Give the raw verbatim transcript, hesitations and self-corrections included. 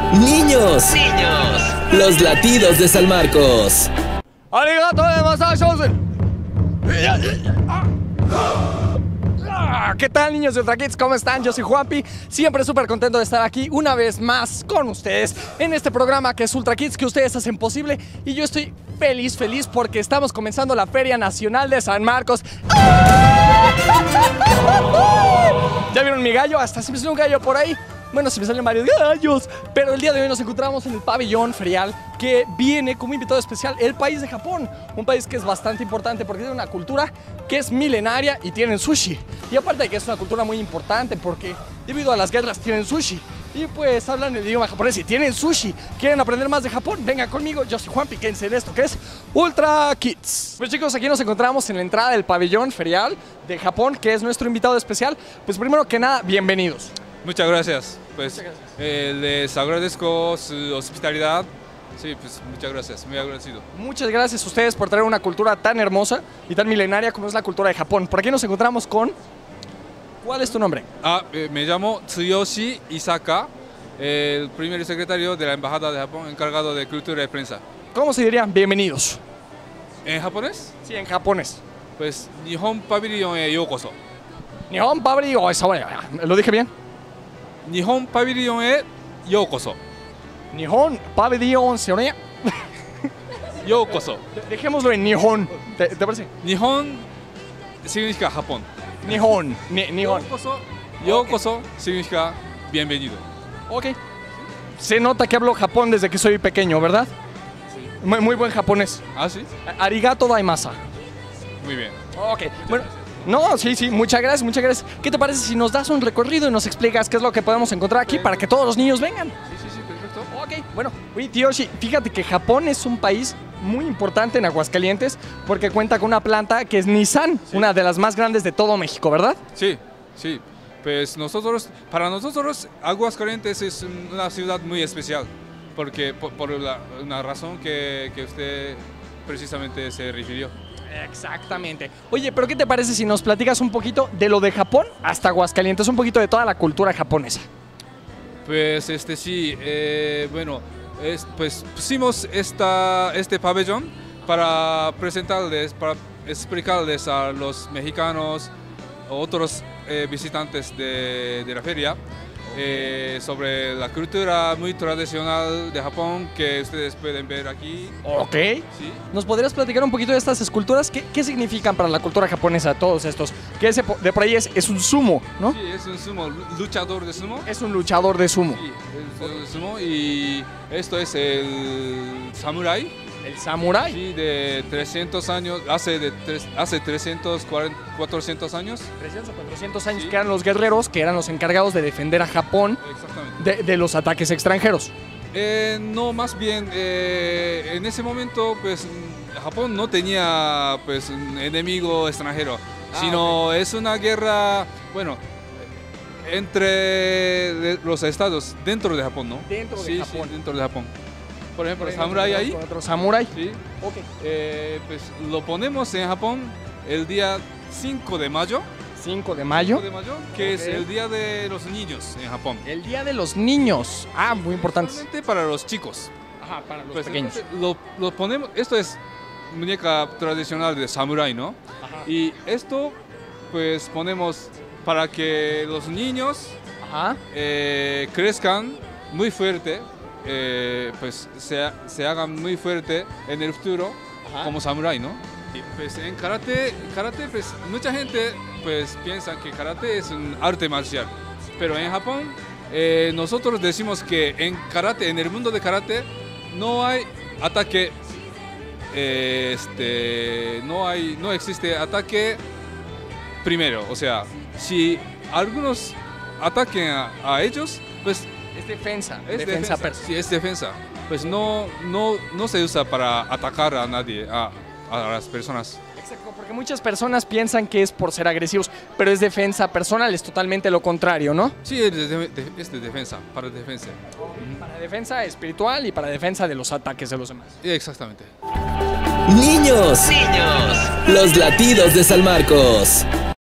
Niños, niños, los latidos de San Marcos. ¡Arigato gozaimasu! ¿Qué tal, niños de Ultra Kids? ¿Cómo están? Yo soy Juanpi, siempre súper contento de estar aquí una vez más con ustedes en este programa que es Ultra Kids, que ustedes hacen posible, y yo estoy feliz, feliz porque estamos comenzando la Feria Nacional de San Marcos. ¿Ya vieron mi gallo? Hasta se me salió un gallo por ahí. Bueno, se me salen varios gallos, pero el día de hoy nos encontramos en el pabellón ferial que viene como invitado especial el país de Japón, un país que es bastante importante porque tiene una cultura que es milenaria y tienen sushi. Y aparte de que es una cultura muy importante porque debido a las guerras tienen sushi y pues hablan el idioma japonés y tienen sushi. ¿Quieren aprender más de Japón? Vengan conmigo, yo soy Juan Piquense en esto que es Ultra Kids. Pues chicos, aquí nos encontramos en la entrada del pabellón ferial de Japón, que es nuestro invitado especial. Pues primero que nada, bienvenidos. Muchas gracias, pues muchas gracias. Eh, les agradezco su hospitalidad. Sí, pues muchas gracias, muy agradecido. Muchas gracias a ustedes por traer una cultura tan hermosa y tan milenaria como es la cultura de Japón. Por aquí nos encontramos con... ¿Cuál es tu nombre? Ah, eh, me llamo Tsuyoshi Isaka, el primer secretario de la Embajada de Japón encargado de cultura y prensa. ¿Cómo se diría? Bienvenidos. ¿En japonés? Sí, en japonés. Pues Nihon Pavilion e yokoso. Nihon Pavilion, ¿lo dije bien? Nihon Pavilion e yokoso. Nihon Pavilion, señoría. Yokoso. Dejémoslo en Nihon. ¿Te, te parece? Nihon significa Japón. Nihon. Ni, Nihon. Yokoso, yokoso okay. Significa bienvenido. Ok. Se nota que hablo Japón desde que soy pequeño, ¿verdad? Sí. Muy, muy buen japonés. ¿Ah, sí? Arigato daimasa. Muy bien. Ok. Bueno. No, sí, sí, muchas gracias, muchas gracias. ¿Qué te parece si nos das un recorrido y nos explicas qué es lo que podemos encontrar aquí para que todos los niños vengan? Sí, sí, sí, perfecto. Ok, bueno, oye, Tsuyoshi, fíjate que Japón es un país muy importante en Aguascalientes porque cuenta con una planta que es Nissan, sí. Una de las más grandes de todo México, ¿verdad? Sí, sí. Pues nosotros, para nosotros, Aguascalientes es una ciudad muy especial porque por, por la, una razón que, que usted precisamente se refirió. Exactamente. Oye, pero ¿qué te parece si nos platicas un poquito de lo de Japón hasta Aguascalientes, un poquito de toda la cultura japonesa? Pues este sí, eh, bueno, es, pues pusimos esta, este pabellón para presentarles, para explicarles a los mexicanos, otros eh, visitantes de, de la feria, Eh, sobre la cultura muy tradicional de Japón que ustedes pueden ver aquí. Ok. ¿Sí? ¿Nos podrías platicar un poquito de estas esculturas? ¿Qué, qué significan para la cultura japonesa todos estos? Que ese de por ahí es, es un sumo, ¿no? Sí, es un sumo, luchador de sumo. Es un luchador de sumo. Sí, es de sumo y esto es el samurái. ¿El samurái? Sí, de trescientos años, hace, de tres, hace trescientos, cuatrocientos años. trescientos o cuatrocientos años, sí. Que eran los guerreros, que eran los encargados de defender a Japón de, de los ataques extranjeros. Eh, no, más bien, eh, en ese momento, pues, Japón no tenía, pues, un enemigo extranjero, ah, sino okay. Es una guerra, bueno, entre los estados, dentro de Japón, ¿no? Dentro de sí, Japón. Sí, dentro de Japón. Por ejemplo, el samurái ahí. Otro samurái. Sí. Okay. Eh, pues lo ponemos en Japón el día cinco de mayo. cinco de mayo. cinco de mayo, que okay. Es el día de los niños en Japón. El día de los niños. Ah, muy importante. Para los chicos. Ajá, para los pues pequeños. Lo, lo ponemos, esto es muñeca tradicional de samurái, ¿no? Ajá. Y esto, pues ponemos para que los niños Ajá. Eh, crezcan muy fuerte. Eh, pues se, se hagan muy fuerte en el futuro. Ajá. Como samurái, ¿no? Y pues en karate, karate pues mucha gente pues piensa que karate es un arte marcial, pero en Japón eh, nosotros decimos que en karate, en el mundo de karate no hay ataque, eh, este, no hay, no existe ataque primero, o sea, si algunos ataquen a, a ellos, pues es defensa, es defensa, defensa sí, es defensa. Pues no, no, no se usa para atacar a nadie, a, a las personas. Exacto, porque muchas personas piensan que es por ser agresivos, pero es defensa personal, es totalmente lo contrario, ¿no? Sí, es de, de, es de defensa, para defensa. Para defensa espiritual y para defensa de los ataques de los demás. Sí, exactamente. Niños, niños, los latidos de San Marcos.